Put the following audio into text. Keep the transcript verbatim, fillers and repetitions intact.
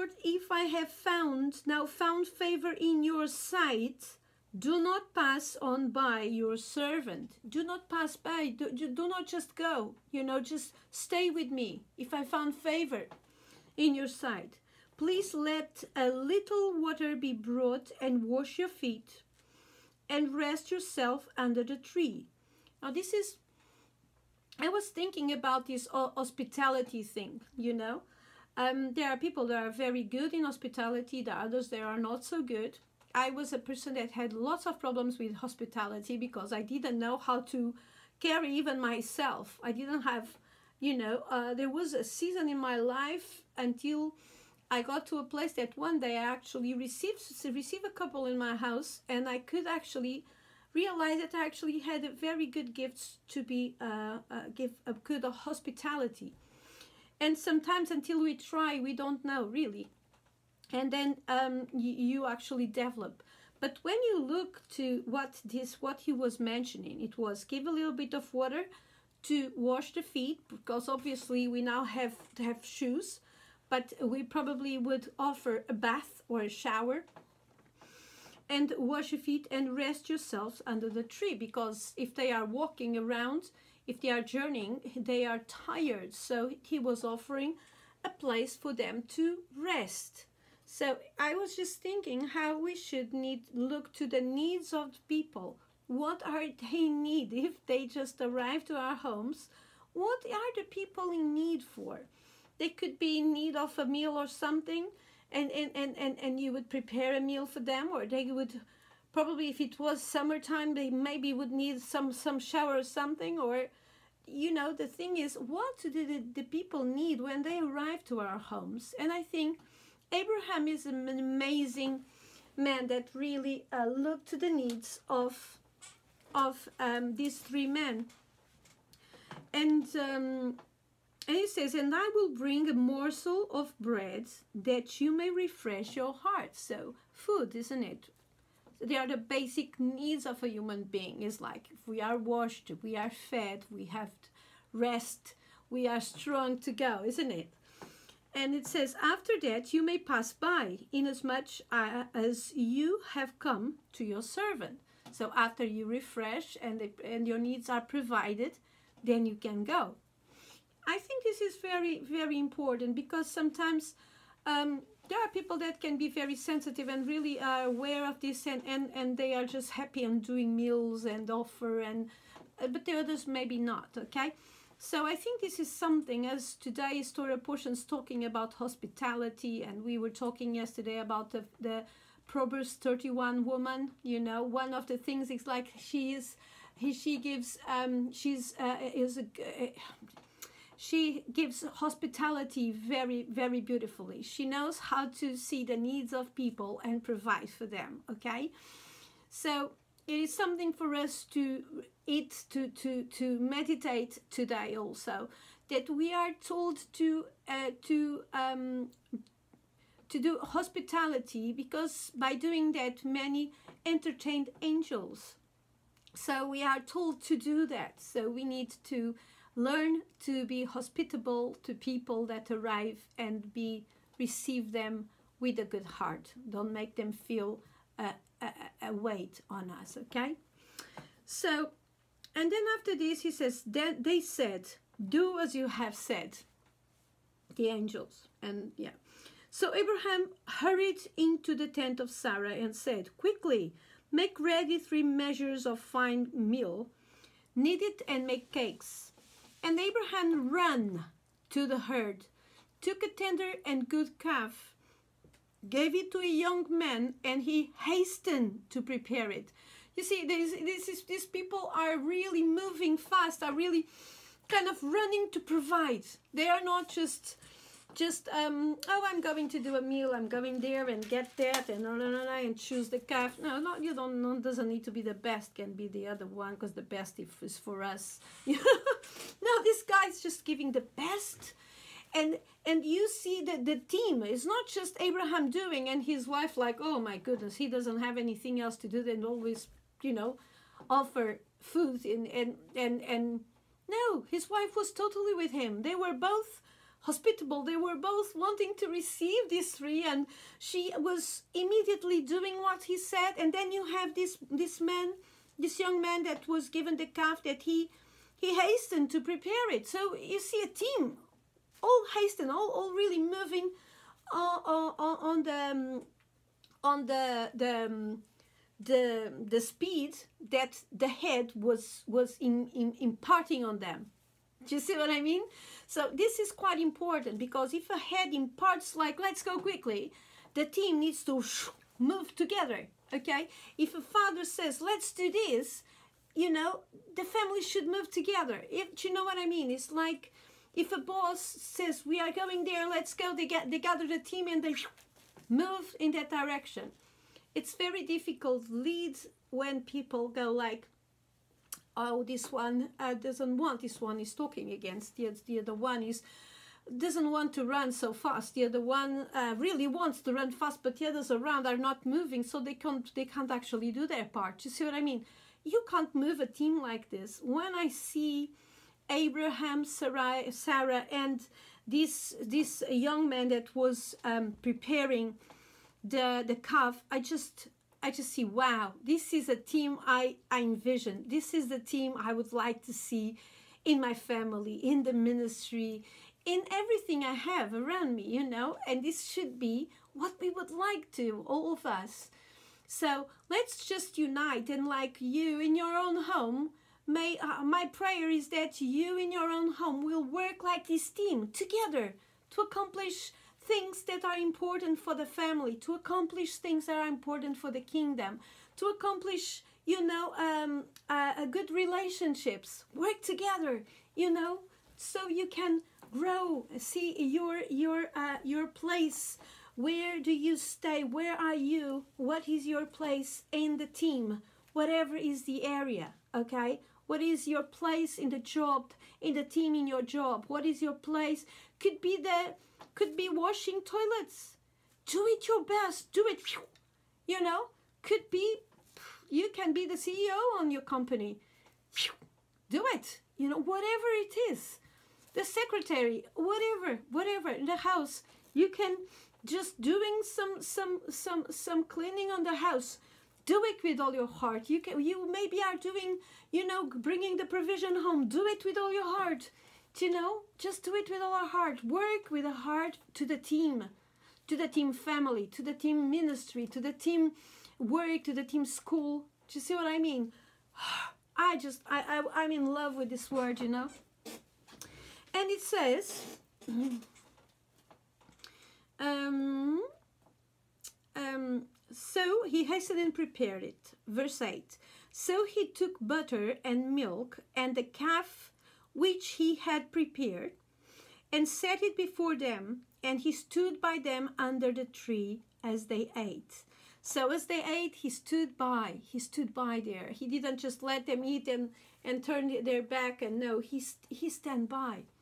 Lord, if I have found, now found favor in your sight, do not pass on by your servant. Do not pass by. Do, do not just go. You know, just stay with me. If I found favor in your sight, please let a little water be brought and wash your feet and rest yourself under the tree. Now this is, I was thinking about this hospitality thing, you know. Um, there are people that are very good in hospitality, there are others that are not so good. I was a person that had lots of problems with hospitality because I didn't know how to carry even myself. I didn't have, you know, uh, there was a season in my life until I got to a place that one day I actually received, received a couple in my house, and I could actually realize that I actually had a very good gifts to be, uh, uh, give a good hospitality. And sometimes until we try, we don't know really. And then um, you, you actually develop. But when you look to what this, what he was mentioning, it was give a little bit of water to wash the feet, because obviously we now have to have shoes, but we probably would offer a bath or a shower, and wash your feet and rest yourselves under the tree, because if they are walking around, if they are journeying, they are tired. So he was offering a place for them to rest. So I was just thinking how we should need look to the needs of the people. What are they need if they just arrive to our homes? What are the people in need for? They could be in need of a meal or something, and, and, and, and, and you would prepare a meal for them, or they would probably, if it was summertime, they maybe would need some, some shower or something, or, you know, the thing is, what do the, the people need when they arrive to our homes? And I think Abraham is an amazing man that really uh, looked to the needs of of um, these three men. And, um, and he says, and I will bring a morsel of bread that you may refresh your heart. So food, isn't it? They are the basic needs of a human being. It's like if we are washed, we are fed, we have rest, we are strong to go, isn't it? And it says, after that you may pass by, inasmuch uh, as you have come to your servant. So after you refresh and, the, and your needs are provided, then you can go. I think this is very, very important, because sometimes um, there are people that can be very sensitive and really are aware of this, and, and, and they are just happy on doing meals and offer, and uh, but the others maybe not, okay? So I think this is something, as today is Torah portions talking about hospitality, and we were talking yesterday about the, the Proverbs thirty-one woman. You know, one of the things is like she is, he, she gives, um, she's uh, is a, uh, she gives hospitality very, very beautifully. She knows how to see the needs of people and provide for them. Okay, so it is something for us to eat, to, to, to meditate today also, that we are told to, uh, to, um, to do hospitality, because by doing that, many entertained angels. So we are told to do that. So we need to learn to be hospitable to people that arrive and be receive them with a good heart. Don't make them feel uh, a, a weight on us, okay? So, and then after this, he says, then they said, do as you have said, the angels. And yeah. So Abraham hurried into the tent of Sarah and said, quickly, make ready three measures of fine meal, knead it and make cakes. And Abraham ran to the herd, took a tender and good calf, gave it to a young man, and he hastened to prepare it. You see, this, this is, these people are really moving fast, are really kind of running to provide. They are not just, just um, oh, I'm going to do a meal, I'm going there and get that, and, no, no, no, no, and choose the calf. No, no, you don't, no, doesn't need to be the best, can be the other one, because the best is for us. No, this guy's just giving the best. And and you see that the team is not just Abraham doing and his wife like, oh my goodness, he doesn't have anything else to do than always, you know, offer food. And, and, and, and no, his wife was totally with him. They were both hospitable. They were both wanting to receive these three, and she was immediately doing what he said. And then you have this this man, this young man that was given the calf, that he he hastened to prepare it. So you see a team, all hasten, all all really moving uh, uh, uh, on the um, on the the. Um, the the speed that the head was was in, in imparting on them. Do you see what I mean? So this is quite important, because if a head imparts like, let's go quickly, the team needs to move together. Okay, if a father says, let's do this, you know, the family should move together. If, do you know what I mean? It's like if a boss says, we are going there, let's go, they get they gather the team and they move in that direction. It's very difficult lead when people go like, oh, this one uh, doesn't want, this one is talking against, the, the other one is doesn't want to run so fast, the other one uh, really wants to run fast, but the others around are not moving, so they can't they can't actually do their part. You see what I mean? You can't move a team like this. When I see Abraham, Sarah, Sarah and this this young man that was um, preparing the the calf, I just I just see, wow, this is a team I I envision. This is the team I would like to see in my family, in the ministry, in everything I have around me, you know. And this should be what we would like to, all of us. So let's just unite, and like you in your own home, may uh, my prayer is that you in your own home will work like this team together to accomplish things that are important for the family, to accomplish things that are important for the kingdom, to accomplish, you know, um, uh, uh, good relationships. Work together, you know, so you can grow. See your your uh, your place. Where do you stay? Where are you? What is your place in the team? Whatever is the area, okay? What is your place in the job, in the team, in your job? What is your place? Could be the Could be washing toilets. Do it your best. Do it. You know, could be, you can be the C E O on your company. Do it. You know, whatever it is. The secretary, whatever, whatever, in the house. You can just doing some, some, some, some cleaning on the house. Do it with all your heart. You can, you maybe are doing, you know, bringing the provision home. Do it with all your heart. You know, just do it with all our heart. Work with a heart to the team, to the team family, to the team ministry, to the team work, to the team school. Do you see what I mean? I just, I, I, I'm in love with this word, you know. And it says, um, um, so he hastened and prepared it. Verse eight. So he took butter and milk and the calf which he had prepared, and set it before them, and he stood by them under the tree as they ate. So as they ate, he stood by. He stood by there. He didn't just let them eat and, and turn their back, and no, he, he stand by.